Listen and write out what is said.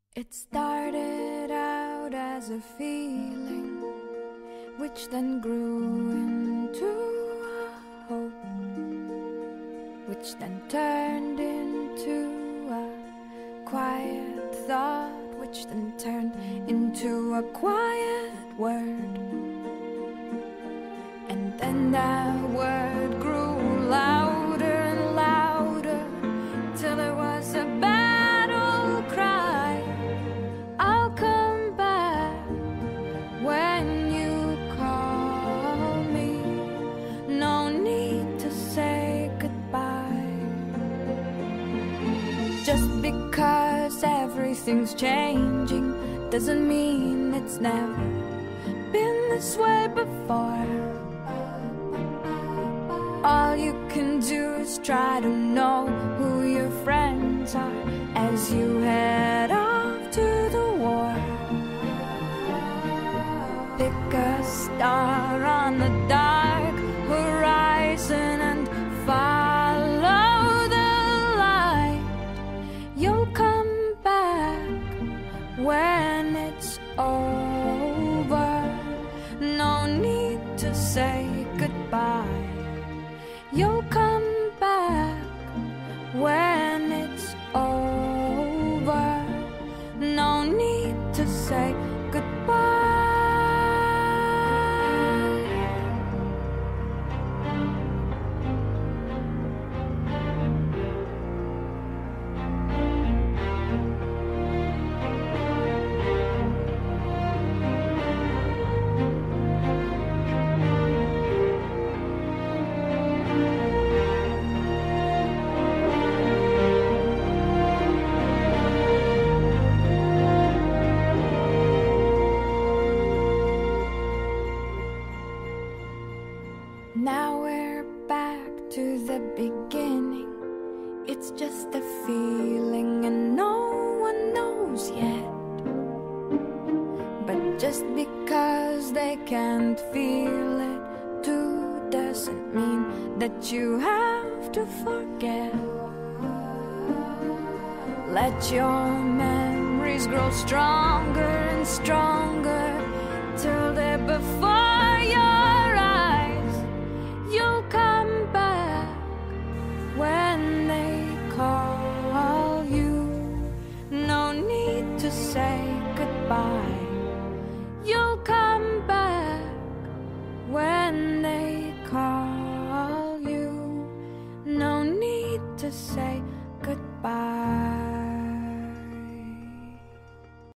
It started out as a feeling, which then grew into a hope, which then turned into a quiet thought, which then turned into a quiet word. And then that word grew louder and louder, till it was a battle cry. I'll come back when you call me. No need to say goodbye. Just because everything's changing doesn't mean it's never been this way before. All you can do is try to know who your friends are as you head off to the war. Pick a star on the dark horizon and follow the light. You'll come back when it's over. No need to say goodbye. You'll come back when it's over. No need to say goodbye. Now we're back to the beginning. It's just a feeling and no one knows yet. But just because they can't feel it too doesn't mean that you have to forget. Let your memories grow stronger and stronger till they're before